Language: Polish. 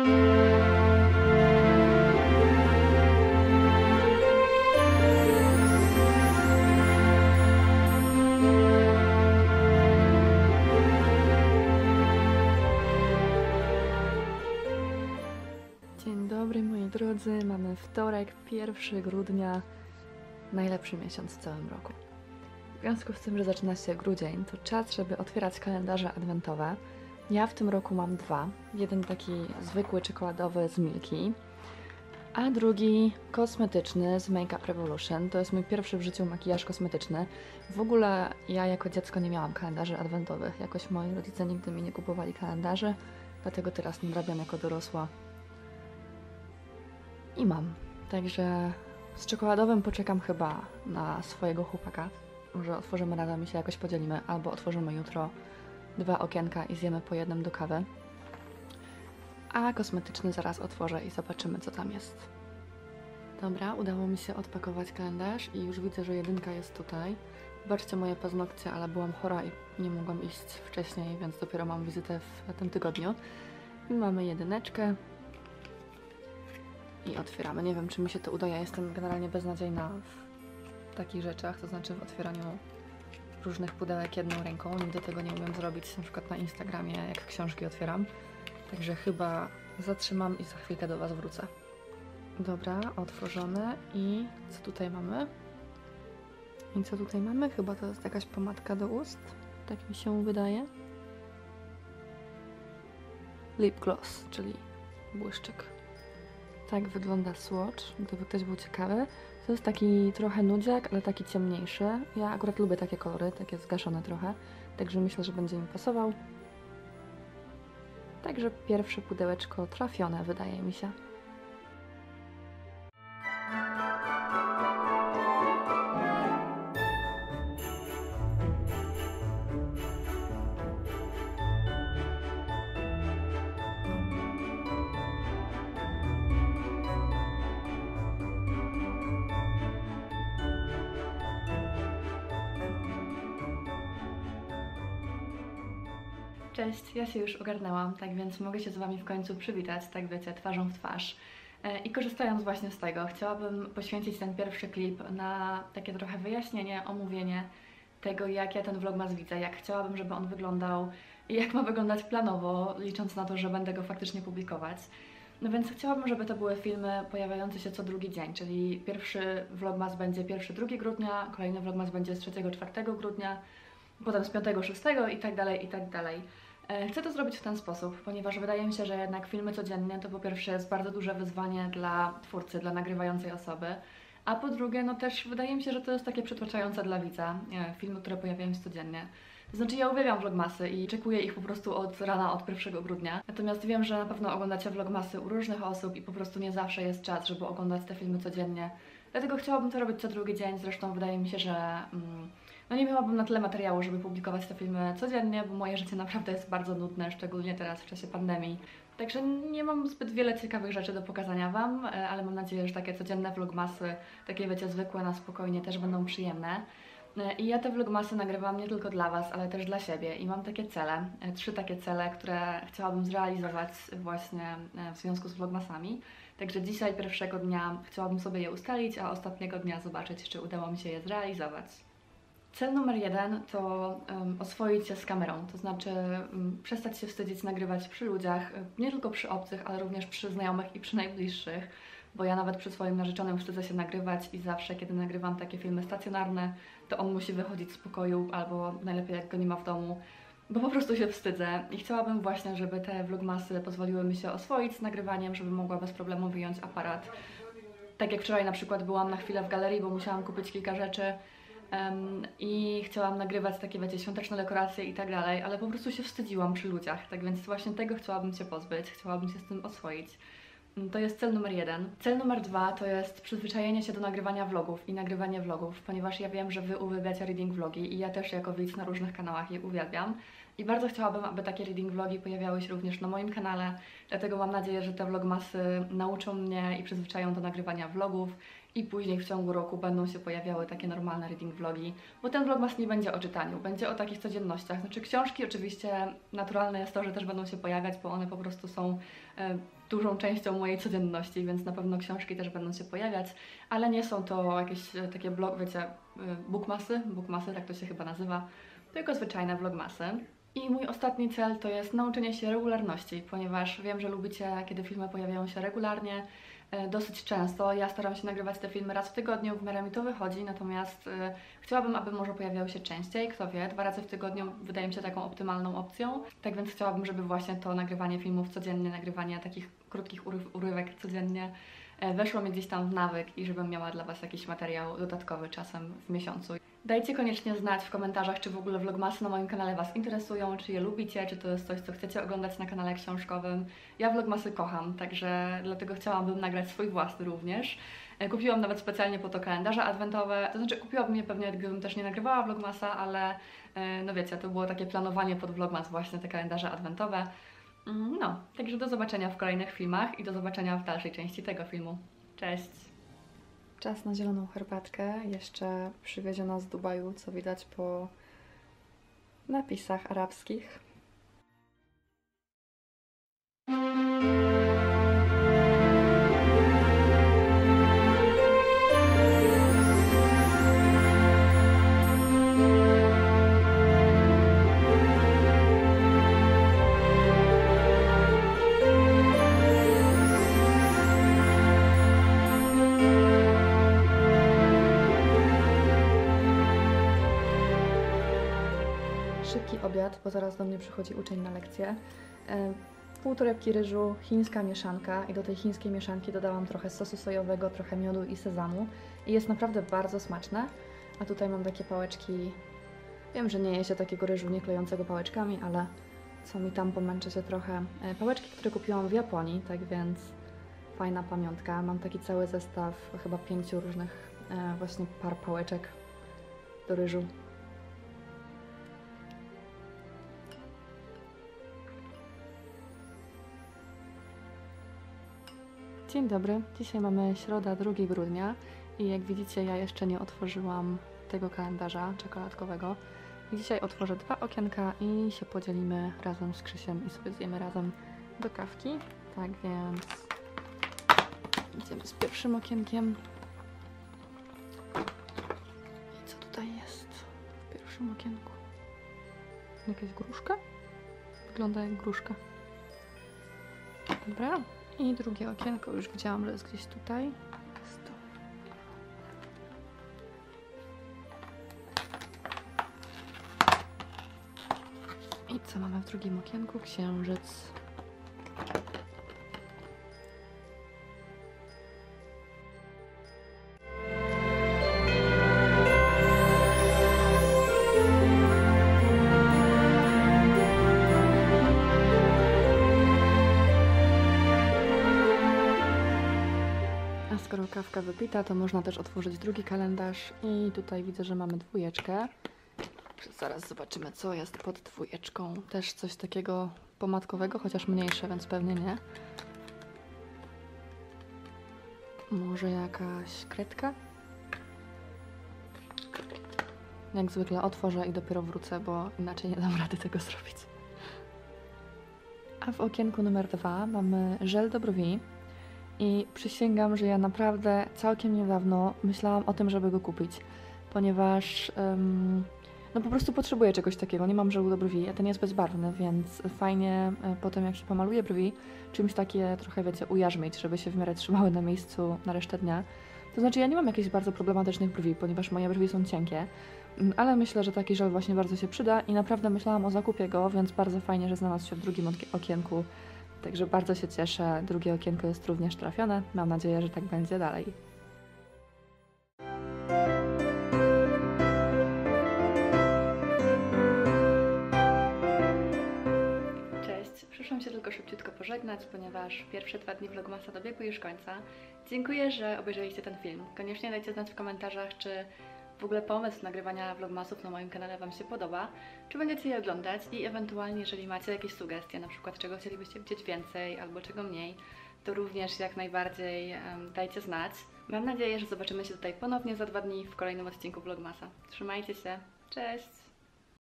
Dzień dobry moi drodzy, mamy wtorek, 1 grudnia, najlepszy miesiąc w całym roku. W związku z tym, że zaczyna się grudzień, to czas, żeby otwierać kalendarze adwentowe. Ja w tym roku mam 2. Jeden taki zwykły czekoladowy z Milki, a drugi kosmetyczny z Make Up Revolution. To jest mój pierwszy w życiu makijaż kosmetyczny. W ogóle ja jako dziecko nie miałam kalendarzy adwentowych. Jakoś moi rodzice nigdy mi nie kupowali kalendarzy, dlatego teraz nadrabiam jako dorosła. I mam. Także z czekoladowym poczekam chyba na swojego chłopaka. Może otworzymy razem i się jakoś podzielimy, albo otworzymy jutro 2 okienka i zjemy po jednym do kawy. A kosmetyczny zaraz otworzę i zobaczymy, co tam jest. Dobra, udało mi się odpakować kalendarz i już widzę, że 1 jest tutaj. Zobaczcie moje paznokcie, ale byłam chora i nie mogłam iść wcześniej, więc dopiero mam wizytę w tym tygodniu. I mamy 1. I otwieramy. Nie wiem, czy mi się to uda. Ja jestem generalnie beznadziejna w takich rzeczach, to znaczy w otwieraniu różnych pudełek jedną ręką. Nigdy tego nie umiem zrobić, na przykład na Instagramie, jak książki otwieram. Także chyba zatrzymam i za chwilkę do Was wrócę. Dobra, otworzone. I co tutaj mamy? Chyba to jest jakaś pomadka do ust. Tak mi się wydaje. Lip gloss, czyli błyszczyk. Tak wygląda swatch, gdyby ktoś był ciekawy. To jest taki trochę nudziak, ale taki ciemniejszy. Ja akurat lubię takie kolory, takie zgaszone trochę, także myślę, że będzie mi pasował. Także pierwsze pudełeczko trafione, wydaje mi się. Cześć, ja się już ogarnęłam, tak więc mogę się z Wami w końcu przywitać, tak wiecie, twarzą w twarz. I korzystając właśnie z tego, chciałabym poświęcić ten pierwszy klip na takie trochę wyjaśnienie, omówienie tego, jak ja ten vlogmas widzę, jak chciałabym, żeby on wyglądał i jak ma wyglądać planowo, licząc na to, że będę go faktycznie publikować. No więc chciałabym, żeby to były filmy pojawiające się co drugi dzień, czyli pierwszy vlogmas będzie 1-2 grudnia, kolejny vlogmas będzie z 3-4 grudnia, potem z 5-6 i tak dalej, i tak dalej. Chcę to zrobić w ten sposób, ponieważ wydaje mi się, że jednak filmy codziennie to po pierwsze jest bardzo duże wyzwanie dla twórcy, dla nagrywającej osoby, a po drugie, no też wydaje mi się, że to jest takie przytłaczające dla widza, filmy, które pojawiają się codziennie. To znaczy ja uwielbiam vlogmasy i czekuję ich po prostu od rana, od 1 grudnia. Natomiast wiem, że na pewno oglądacie vlogmasy u różnych osób i po prostu nie zawsze jest czas, żeby oglądać te filmy codziennie. Dlatego chciałabym to robić co drugi dzień, zresztą wydaje mi się, że no nie miałabym na tyle materiału, żeby publikować te filmy codziennie, bo moje życie naprawdę jest bardzo nudne, szczególnie teraz w czasie pandemii. Także nie mam zbyt wiele ciekawych rzeczy do pokazania Wam, ale mam nadzieję, że takie codzienne vlogmasy, takie wiecie, zwykłe, na spokojnie, też będą przyjemne. I ja te vlogmasy nagrywam nie tylko dla Was, ale też dla siebie i mam takie cele, 3 takie cele, które chciałabym zrealizować właśnie w związku z vlogmasami. Także dzisiaj, pierwszego dnia, chciałabym sobie je ustalić, a ostatniego dnia zobaczyć, czy udało mi się je zrealizować. Cel numer 1 to oswoić się z kamerą, to znaczy przestać się wstydzić nagrywać przy ludziach, nie tylko przy obcych, ale również przy znajomych i przy najbliższych, bo ja nawet przy swoim narzeczonym wstydzę się nagrywać i zawsze, kiedy nagrywam takie filmy stacjonarne, to on musi wychodzić z pokoju albo najlepiej jak go nie ma w domu, bo po prostu się wstydzę i chciałabym właśnie, żeby te vlogmasy pozwoliły mi się oswoić z nagrywaniem, żeby mogła bez problemu wyjąć aparat. Tak jak wczoraj na przykład byłam na chwilę w galerii, bo musiałam kupić kilka rzeczy, i chciałam nagrywać takie, wiecie, świąteczne dekoracje i tak dalej, ale po prostu się wstydziłam przy ludziach, tak więc właśnie tego chciałabym się pozbyć, chciałabym się z tym oswoić. To jest cel numer 1. Cel numer 2 to jest przyzwyczajenie się do nagrywania vlogów i nagrywanie vlogów, ponieważ ja wiem, że Wy uwielbiacie reading vlogi i ja też jako widz na różnych kanałach je uwielbiam. I bardzo chciałabym, aby takie reading vlogi pojawiały się również na moim kanale, dlatego mam nadzieję, że te vlogmasy nauczą mnie i przyzwyczają do nagrywania vlogów i później w ciągu roku będą się pojawiały takie normalne reading vlogi, bo ten vlogmas nie będzie o czytaniu, będzie o takich codziennościach. Znaczy książki oczywiście naturalne jest to, że też będą się pojawiać, bo one po prostu są dużą częścią mojej codzienności, więc na pewno książki też będą się pojawiać, ale nie są to jakieś takie wiecie, bookmasy, tak to się chyba nazywa, tylko zwyczajne vlogmasy. I mój ostatni cel to jest nauczenie się regularności, ponieważ wiem, że lubicie, kiedy filmy pojawiają się regularnie, dosyć często. Ja staram się nagrywać te filmy raz w tygodniu, w miarę mi to wychodzi, natomiast chciałabym, aby może pojawiały się częściej, kto wie, 2 razy w tygodniu wydaje mi się taką optymalną opcją. Tak więc chciałabym, żeby właśnie to nagrywanie filmów codziennie, nagrywanie takich krótkich urywek codziennie weszło mi gdzieś tam w nawyk i żebym miała dla Was jakiś materiał dodatkowy czasem w miesiącu. Dajcie koniecznie znać w komentarzach, czy w ogóle vlogmasy na moim kanale Was interesują, czy je lubicie, czy to jest coś, co chcecie oglądać na kanale książkowym. Ja vlogmasy kocham, także dlatego chciałabym nagrać swój własny również. Kupiłam nawet specjalnie po to kalendarze adwentowe, to znaczy kupiłabym je pewnie, gdybym też nie nagrywała vlogmasa, ale no wiecie, to było takie planowanie pod vlogmas właśnie, te kalendarze adwentowe. No, także do zobaczenia w kolejnych filmach i do zobaczenia w dalszej części tego filmu. Cześć! Czas na zieloną herbatkę, jeszcze przywieziona z Dubaju, co widać po napisach arabskich. Szybki obiad, bo zaraz do mnie przychodzi uczeń na lekcję. Pół torebki ryżu, chińska mieszanka i do tej chińskiej mieszanki dodałam trochę sosu sojowego, trochę miodu i sezamu i jest naprawdę bardzo smaczne. A tutaj mam takie pałeczki, wiem, że nie je się takiego ryżu nie klejącego pałeczkami, ale co mi tam, pomęczę się trochę. Pałeczki, które kupiłam w Japonii, tak więc fajna pamiątka. Mam taki cały zestaw chyba 5 różnych właśnie par pałeczek do ryżu. Dzień dobry, dzisiaj mamy środa 2 grudnia i jak widzicie ja jeszcze nie otworzyłam tego kalendarza czekoladkowego. I dzisiaj otworzę 2 okienka i się podzielimy razem z Krzysiem i sobie zjemy razem do kawki. Tak więc idziemy z pierwszym okienkiem. I co tutaj jest w pierwszym okienku? Jakaś gruszka? Wygląda jak gruszka. Dobra. I drugie okienko, już widziałam, że jest gdzieś tutaj. Jest to. I co mamy w drugim okienku? Księżyc. Skoro kawka wypita, to można też otworzyć drugi kalendarz i tutaj widzę, że mamy 2. Zaraz zobaczymy, co jest pod 2. Też coś takiego pomadkowego, chociaż mniejsze, więc pewnie nie. Może jakaś kredka? Jak zwykle otworzę i dopiero wrócę, bo inaczej nie dam rady tego zrobić. A w okienku numer 2 mamy żel do brwi. I przysięgam, że ja naprawdę całkiem niedawno myślałam o tym, żeby go kupić, ponieważ no po prostu potrzebuję czegoś takiego, nie mam żelu do brwi, a ten jest bezbarwny, więc fajnie potem jak się pomaluje brwi, czymś takie trochę, wiecie, ujarzmić, żeby się w miarę trzymały na miejscu na resztę dnia. To znaczy ja nie mam jakichś bardzo problematycznych brwi, ponieważ moje brwi są cienkie, ale myślę, że taki żel właśnie bardzo się przyda i naprawdę myślałam o zakupie go, więc bardzo fajnie, że znalazł się w drugim okienku. Także bardzo się cieszę, drugie okienko jest również trafione. Mam nadzieję, że tak będzie dalej. Cześć, przyszłam się tylko szybciutko pożegnać, ponieważ pierwsze 2 dni vlogmasa dobiegły już końca. Dziękuję, że obejrzeliście ten film. Koniecznie dajcie znać w komentarzach, czy w ogóle pomysł nagrywania vlogmasów na moim kanale Wam się podoba, czy będziecie je oglądać i ewentualnie, jeżeli macie jakieś sugestie, na przykład czego chcielibyście widzieć więcej albo czego mniej, to również jak najbardziej dajcie znać. Mam nadzieję, że zobaczymy się tutaj ponownie za 2 dni w kolejnym odcinku vlogmasa. Trzymajcie się, cześć!